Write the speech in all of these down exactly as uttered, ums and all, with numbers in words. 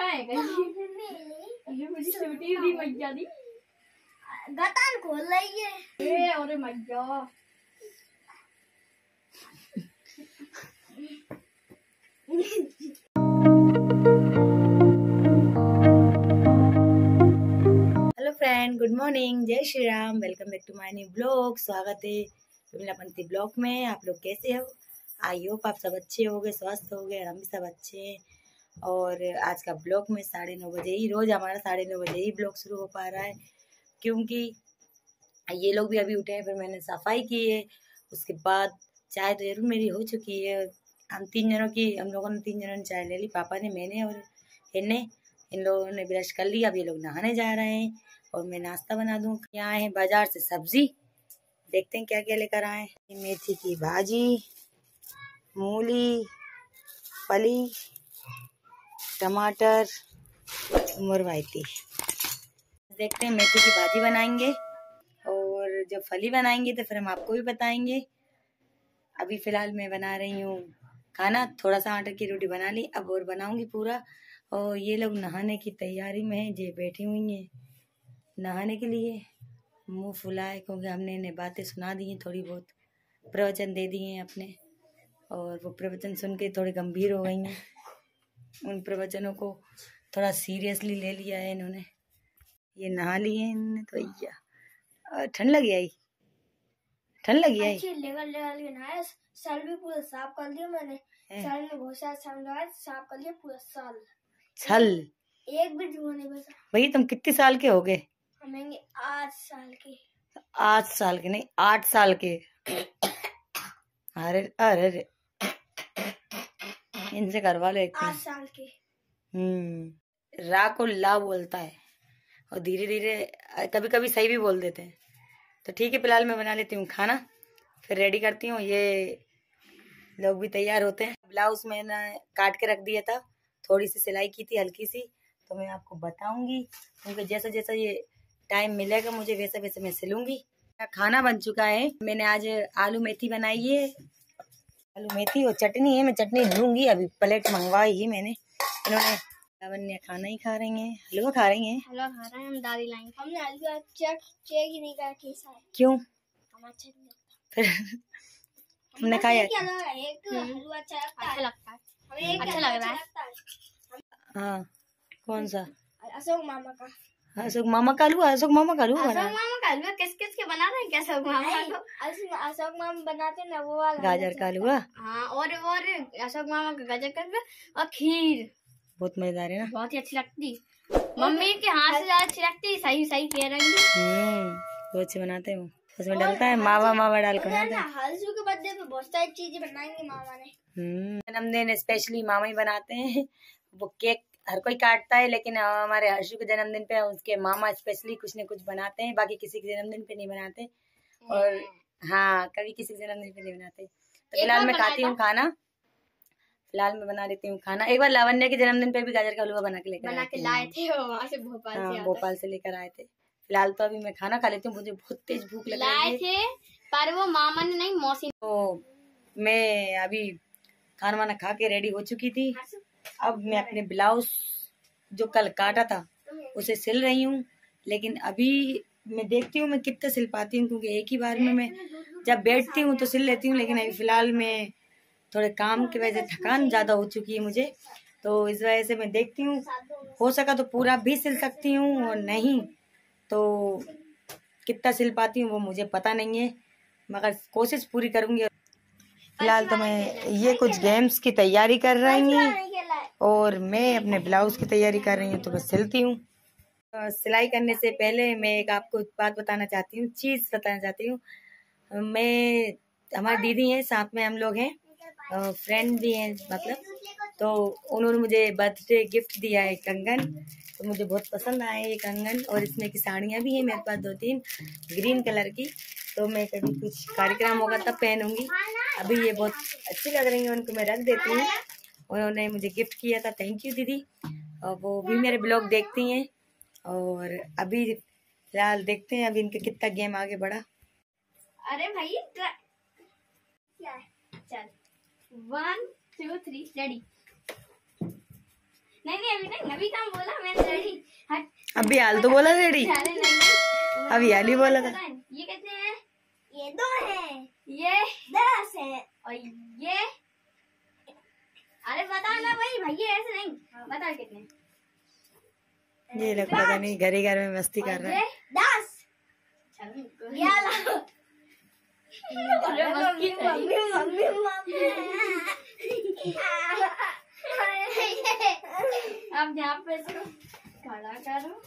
है कहीं मुझे छोटी दी मैया दी गतान खोल रही है ए अरे मैया हेलो फ्रेंड, गुड मॉर्निंग, जय Shri Ram. Welcome back to my new blog. स्वागत है विमलापंथी ब्लॉग में। आप लोग कैसे हो? आई होप आप सब अच्छे होगे, स्वस्थ होगे, हम भी सब अच्छे हैं। और आज का ब्लॉग में साढ़े नौ बजे ही, रोज़ हमारा साढ़े नौ बजे ही ब्लॉग शुरू हो पा रहा है, क्योंकि ये लोग भी अभी उठे हैं। फिर मैंने सफाई की है, उसके बाद चाय तो जरूर मेरी हो चुकी है। हम तीन जनों की हम लोगों ने तीन जनों ने चाय ले ली, पापा ने, मैंने और इन्हें। इन लोगों ने ब्रश कर लिया, अब ये लोग नहाने जा रहे हैं और मैं नाश्ता बना दूँ। यहाँ है बाजार से सब्जी, देखते हैं क्या क्या लेकर आए। मेथी की भाजी, मूली, फली, टमाटर, मुरवाइती। देखते हैं, मेथी की भाजी बनाएंगे और जब फली बनाएंगे तो फिर हम आपको भी बताएंगे। अभी फिलहाल मैं बना रही हूँ खाना, थोड़ा सा आटे की रोटी बना ली, अब और बनाऊंगी पूरा। और ये लोग नहाने की तैयारी में हैं, जे बैठी हुई हैं नहाने के लिए। मुंह फुलाए क्योंकि हमने इन्हें बातें सुना दी हैं, थोड़ी बहुत प्रवचन दे दिए हैं अपने, और वो प्रवचन सुन के थोड़ी गंभीर हो गई हैं। उन प्रवचनों को थोड़ा सीरियसली ले लिया है इन्होंने। ये नहा लिए हैं इन्होंने तो भैया। ठंड लगी आई, ठंड लगी आई। लेवल लेवल के नहाए, सर भी पूरा साफ कर दिया मैंने। सर में बहुत सारा छल लगाया, साफ कर लिया पूरा साल। छल एक भी धुआं नहीं बचा। भैया तुम कितने साल के हो गए? हमें आठ साल के। आठ साल के नहीं, आठ साल के। अरे अरे इनसे करवा लो एक। आठ साल के। हम्म रा को ला बोलता है और धीरे धीरे कभी कभी सही भी बोल देते हैं। तो ठीक है, फिलहाल मैं बना लेती हूँ खाना, फिर रेडी करती हूँ। ये लोग भी तैयार होते हैं। ब्लाउज मैंने काट के रख दिया था, थोड़ी सी सिलाई की थी हल्की सी, तो मैं आपको बताऊंगी, क्योंकि जैसा जैसा ये टाइम मिलेगा मुझे वैसे वैसे मैं सिलूंगी। खाना बन चुका है। मैंने आज आलू मेथी बनाई है, आलू मेथी और चटनी है। मैं चटनी लूंगी, अभी प्लेट मंगवाई ही मैंने। इन्होंने लावण्य खाना ही खा रही हैं, हलवा खा रही हैं। हलवा खा रहे हैं, हम दादी लाएंगे। हमने हलवा चेक चेक ही नहीं करा कैसा है। क्यों? हम अच्छा नहीं लगता। फिर तुमने खाया? एक हलवा अच्छा लगता है, हमें अच्छा लग रहा है। हाँ, कौन सा? अशोक मामा का। अशोक मामा का हलवा? अशोक मामा का हलवा? अशोक मामा का हलवा किस किस के बना रहे हैं? क्या अशोक मामा को? अशोक मामा बनाते हैं ना वो वाला गाजर का हलवा। हाँ, और और अशोक मामा का गाजर का हलवा और खीर बहुत मजेदार है ना, बहुत ही अच्छी लगती। मम्मी के हाथ से ज्यादा अच्छी लगती। सही सही कह रही है। हम्म बहुत अच्छे बनाते हैं वो। उसमें डालता है मावा मावा डाल कर बनाते हैं। हर्षू के बर्थडे पे बहुत सारी चीजें बनाएंगे मामा ने। हम्म जन्मदिन स्पेशली मामा ही बनाते हैं। वो केक हर कोई काटता है, लेकिन हमारे हर्षू के जन्मदिन पे उसके मामा स्पेशली कुछ न कुछ बनाते हैं। बाकी किसी के जन्मदिन पे नहीं बनाते। और हाँ, कभी किसी के जन्मदिन पे नहीं बनाते। तो फिलहाल मैं खाती हूँ खाना, फिलहाल मैं बना लेती हूँ खाना। एक बार लावण्य के जन्मदिन पे भी गाजर का हलवा बना के लेकर बना के लाए थे, वहाँ से भोपाल से। हाँ, भोपाल से लेकर आए थे। फिलहाल तो अभी मैं खाना खा लेती हूँ, मुझे बहुत तेज भूख लग रही है। थे पर वो मामा ने नहीं, मौसी। तो मैं अभी खाना वाना खा के रेडी हो चुकी थी। अब मैं अपने ब्लाउज जो कल काटा था उसे सिल रही हूँ, लेकिन अभी मैं देखती हूँ मैं कितना सिल पाती हूँ, क्योंकि एक ही बार में मैं जब बैठती हूँ तो सिल लेती हूँ, लेकिन अभी फिलहाल मैं थोड़े काम की वजह से थकान ज्यादा हो चुकी है मुझे, तो इस वजह से मैं देखती हूँ, हो सका तो पूरा भी सिल सकती हूँ, और नहीं तो कितना सिल पाती हूँ वो मुझे पता नहीं है, मगर कोशिश पूरी करूंगी। फिलहाल तो मैं ये कुछ गेम्स की तैयारी कर रही हूँ और मैं अपने ब्लाउज की तैयारी कर रही हूँ, तो बस सिलती हूँ। सिलाई करने से पहले मैं एक आपको बात बताना चाहती हूँ, चीज बताना चाहती हूँ। मैं हमारी दीदी है, साथ में हम लोग हैं, फ्रेंड भी हैं मतलब, तो उन्होंने मुझे बर्थडे गिफ्ट दिया है कंगन, तो मुझे बहुत पसंद आया ये कंगन। और इसमें की साड़ियाँ भी हैं मेरे पास दो तीन ग्रीन कलर की, तो मैं कभी कुछ कार्यक्रम होगा तब पहनूंगी। अभी ये बहुत अच्छी लग रही है, उनको मैं रख देती हूँ। उन्होंने मुझे गिफ्ट किया था, थैंक यू दीदी। और वो भी मेरे ब्लॉग देखती हैं। और अभी फिलहाल देखते हैं अभी इनके कितना गेम आगे बढ़ा। अरे भाई क्या है? चल वन टू थ्री रेडी। नहीं नहीं अभी नहीं, अभी काम बोला मैंने रेडी। हट अभी हाल तो बोला रेडी, अरे नहीं नहीं अभी हाल ही बोला था। ये कितने हैं? ये दो हैं, ये दस है और ये, अरे बता ना भाई भैया ऐसे नहीं, बता कितने। ये लोग पता नहीं घर ही घर में मस्ती कर रहे हैं। दस ग्यारह। मम्मी मम्मी मम्मी मम्मी अब यहाँ पे इसको खड़ा करो।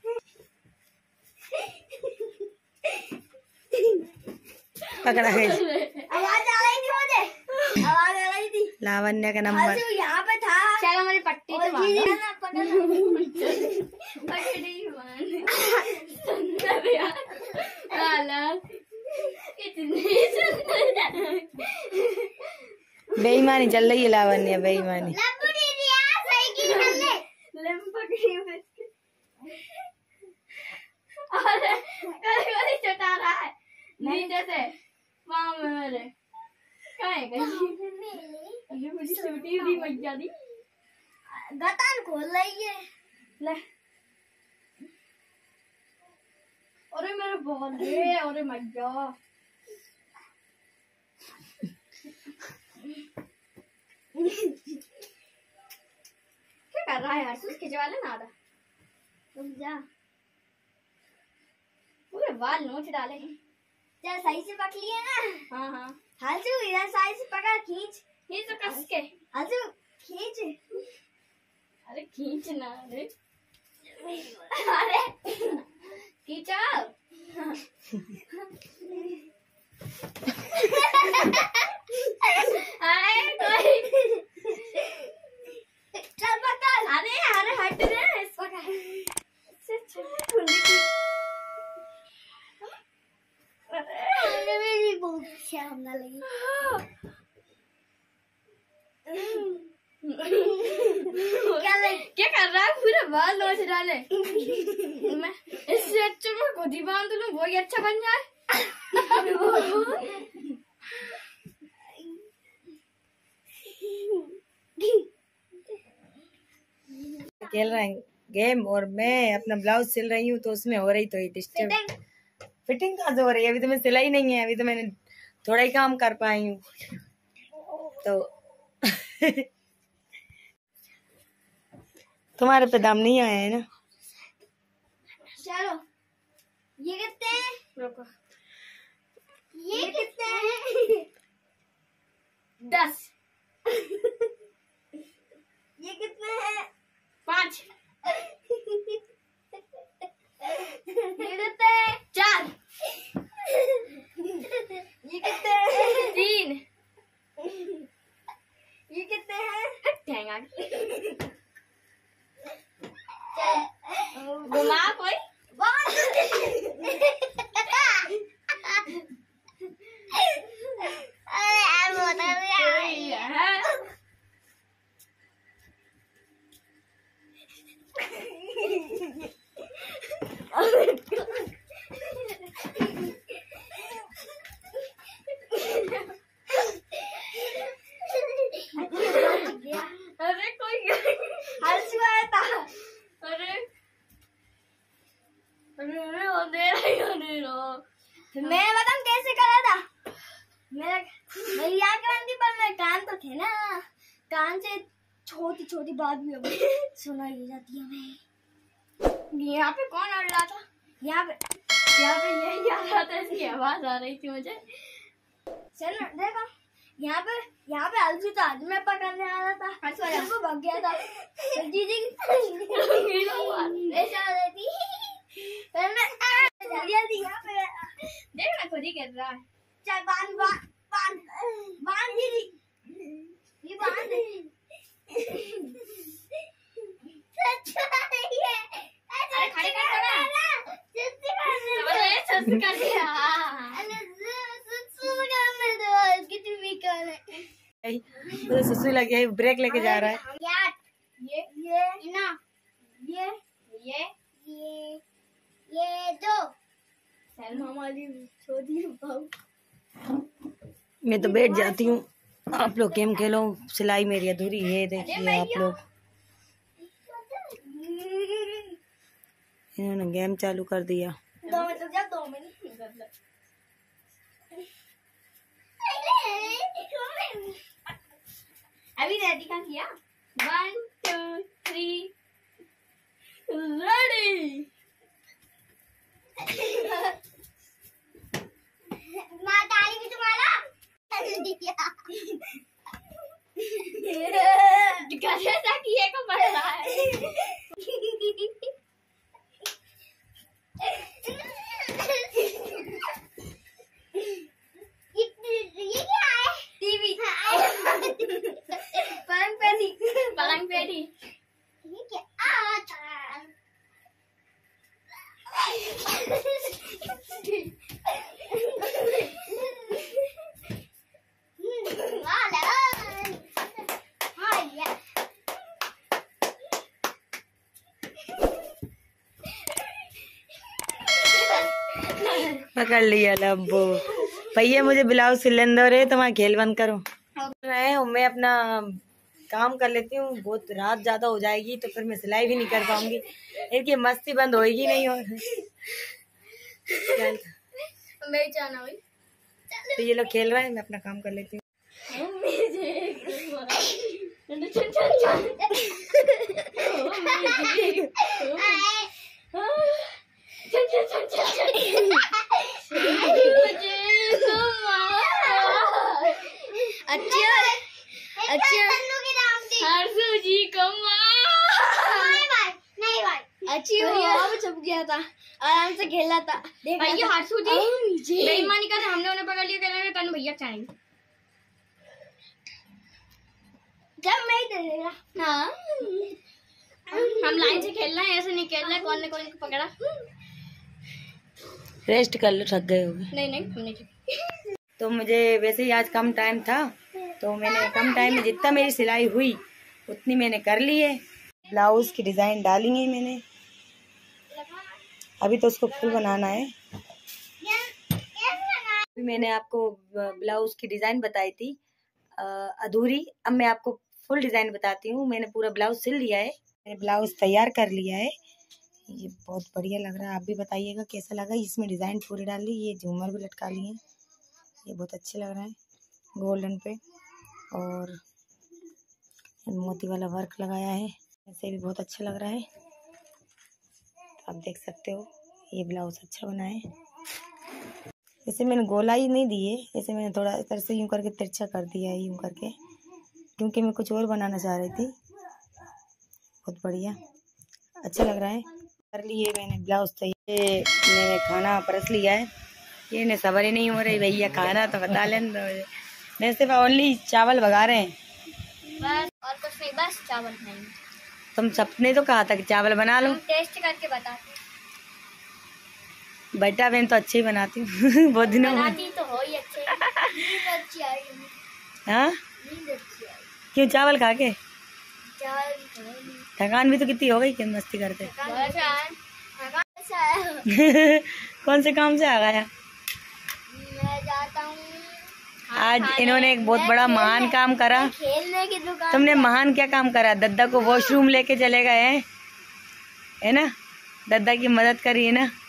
पकड़ा गई, आवाज आ रही थी मुझे, आवाज आ रही थी। लावण्य का नंबर यहाँ पे था। चलो मेरी पट्टी तो बांधो। पट्टी बांध। सुंदर यार, अलग इतनी सुंदर। बेईमानी चल रही है लावण्य, बेईमानी। चटा रहा है नीचे से पाँव में मेरे। क्या है गई मेरी छोटी दी मैया दी गतान खोल रही है। ले अरे मेरे बहुत है, अरे मैया क्या कर रहा है यार, सूस खिंचवा लेना आधा। रुक जा, पूरे बाल नोच डाले हैं। चल सही से पकड़ लिए ना। हाँ हाँ हाजू इधर सही से पकड़, खींच खींच तो कस के। हाजू खींच, अरे खींच ना, अरे अरे खींचा। अरे कोई चल पकड़। अरे अरे हट रे इसको अरे मेरी बहुत शर्म लगी। क्या क्या कर रहा है, पूरा बाल नोच डाले। मैं इससे अच्छा मैं खुद ही बांध लूं, वो ही अच्छा बन जाए। खेल रहे हैं गेम और मैं अपना ब्लाउज सिल रही हूँ, तो उसमें हो रही तो डिस्टर्ब। फिटिंग कहाँ से हो रही है, अभी तो मैं सिलाई नहीं है, अभी तो मैंने थोड़ा ही काम कर पाई हूँ तो तुम्हारे पे दाम नहीं आया है ना। चलो ये कितने हैं, रुको ये कितने हैं, दस। ये कितने हैं, पाँच। ये कितने हैं, चार। ये कितने हैं, तीन। ये कितने हैं, ठेंगा। घुमा कोई अरे कोई हर्षु आया था। अरे अरे अरे अंधेरा अंधेरा। मैं बताऊं कैसे करा था, मेरा मेरी आँख बंदी पर मेरे कान तो थे ना, कान से छोटी छोटी बात भी अभी सुनाई जाती है हमें। यहाँ पे कौन अड़ रहा था, यहाँ पे यहाँ पे यही आ रहा था, इसकी आवाज आ रही थी मुझे। चल देखो यहाँ पे यहाँ पे अलसू था, मैं पकड़ने आ रहा था, वो भाग गया था। जी जी ऐसा रहती जल्दी यहाँ पे देख ना, खुद ही कर रहा है। चल बांध बांध बांध बांध दीदी, ये बांध। अरे खड़े कर ना, अरे कर दिया। तो सुसु लगे ब्रेक लेके जा रहा है। ये ये ना ये ये ये ये दो हमारी छोटी बहू। मैं तो बैठ जाती हूँ, आप लोग गेम खेलो, सिलाई मेरी अधूरी है। देखिए आप लोग इन्होंने गेम चालू कर दिया। दो मिनट रुक जा, दो मिनट अभी रेडी का किया। One two three ready. माँ ताली भी तुम्हारा कैसे किए का पड़ रहा है। ये क्या है? टीवी। पलंग पेटी। पलंग पेटी। ये क्या? आ पकड़ लिया लब्बो। भैया मुझे ब्लाउज सिलन दो रे, तुम्हारा खेल बंद करो। मैं अपना काम कर लेती हूँ, बहुत रात ज्यादा हो जाएगी तो फिर मैं सिलाई भी नहीं कर पाऊंगी। इनकी मस्ती बंद होएगी नहीं। और मेरी जाना हुई तो ये लोग खेल रहे हैं, मैं अपना काम कर लेती हूँ। अच्छा अच्छा हरसू जी को अच्छी हुआ, छुप गया था, आराम से खेला था। भैया हरसू जी बेईमानी कर, हमने उन्हें पकड़ लिया, कहना तनु भैया चाहेंगे जब मैं ही देगा। हाँ हम लाइन से खेल रहे हैं, ऐसे नहीं खेल रहे कौन ने कौन को पकड़ा। रेस्ट कर लो, थक गए होगे। नहीं नहीं हमने नहीं। तो मुझे वैसे ही आज कम टाइम था तो मैंने कम टाइम में जितना मेरी सिलाई हुई उतनी मैंने कर ली है। ब्लाउज की डिजाइन डाली है मैंने, अभी तो उसको फुल बनाना है। अभी मैंने आपको ब्लाउज की डिजाइन बताई थी अधूरी, अब मैं आपको फुल डिजाइन बताती हूँ। मैंने पूरा ब्लाउज सिल लिया है, मैंने ब्लाउज तैयार कर लिया है। ये बहुत बढ़िया लग रहा है, आप भी बताइएगा कैसा लगा। इसमें डिजाइन पूरी डाल ली, ये झूमर भी लटका लिए, ये बहुत अच्छे लग रहे हैं गोल्डन पे, और मोती वाला वर्क लगाया है, ऐसे भी बहुत अच्छा लग रहा है। आप देख सकते हो ये ब्लाउज अच्छा बना है। जैसे मैंने गोलाई नहीं दी है, जैसे मैंने थोड़ा इस तरह से यूं करके तिरछा कर दिया है यूं करके, क्योंकि मैं कुछ और बनाना चाह रही थी। बहुत बढ़िया अच्छा लग रहा है। कर लिए मैंने ब्लाउज, तो ये मैंने खाना परस लिया है। ये ने सबर ही नहीं हो रही भैया खाना तो बता लें। मैं सिर्फ ओनली चावल भगा रहे हैं बस, और कुछ नहीं, बस चावल नहीं। तुम सबने तो कहा था कि चावल बना लो। टेस्ट करके बताते बेटा बहन तो अच्छे ही बनाती हूँ बहुत दिनों में बनाती तो हो ही अच्छे। नींद अच्छी आई। हाँ नींद अच्छी आई। क्यों चावल खा के? चावल थकान भी तो कितनी हो गई कि मस्ती करते। कौन से काम से आ गया? मैं जाता हूँ आज इन्होंने एक बहुत बड़ा महान काम करा। खेलने की दुकान। तुमने महान क्या काम करा? दद्दा को वॉशरूम लेके चले गए हैं, है ना? दद्दा की मदद करी है ना।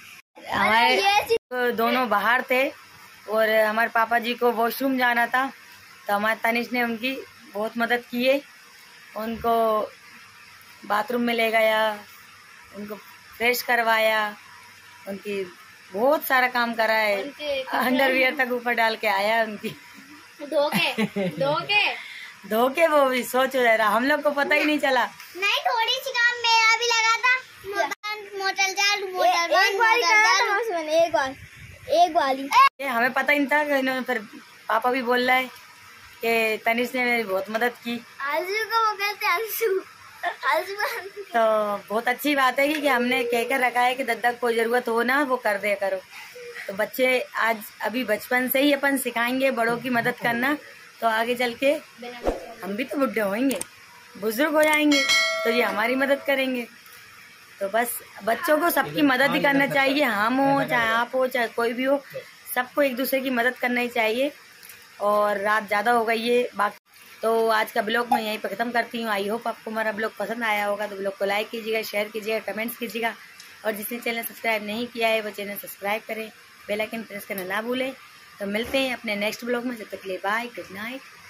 हमारे दोनों बाहर थे और हमारे पापा जी को वॉशरूम जाना था, तो हमारे तनिष ने उनकी बहुत मदद की है। उनको बाथरूम में ले गया, उनको फ्रेश करवाया, उनकी बहुत सारा काम करा है। अंडरवियर तक ऊपर डाल के आया उनकी। धोके धोके धोके वो भी सोच हो रहा, हम लोग को पता ही नहीं चला। नहीं, थोड़ी सी काम मेरा भी लगा था। मोटर चालू, मोटर एक बार एक बार एक वाली ये हमें पता ही नहीं था कि इन्होंने, फिर पापा भी बोल रहा है कि तनिष ने मेरी बहुत मदद की। आंसू को वो कहते हैं आंसू। तो बहुत अच्छी बात है कि हमने कहकर रखा है कि दद्दा को जरूरत हो ना वो कर दिया करो। तो बच्चे आज अभी बचपन से ही अपन सिखाएंगे बड़ों की मदद करना, तो आगे चल के हम भी तो बुढ़े होंगे, बुजुर्ग हो जाएंगे, तो ये हमारी मदद करेंगे। तो बस बच्चों को सबकी मदद ही करना चाहिए, हम हो चाहे आप हो चाहे कोई भी हो, सबको एक दूसरे की मदद करना ही चाहिए। और रात ज़्यादा हो गई है, बाकी तो आज का ब्लॉग मैं यहीं पर ख़त्म करती हूँ। आई होप आपको हमारा ब्लॉग पसंद आया होगा, तो ब्लॉग को लाइक कीजिएगा, शेयर कीजिएगा, कमेंट्स कीजिएगा और जिसने चैनल सब्सक्राइब नहीं किया है वो चैनल सब्सक्राइब करें, बेल आइकन प्रेस करना ना भूलें। तो मिलते हैं अपने नेक्स्ट ब्लॉग में, जब तक के लिए बाय, गुड नाइट।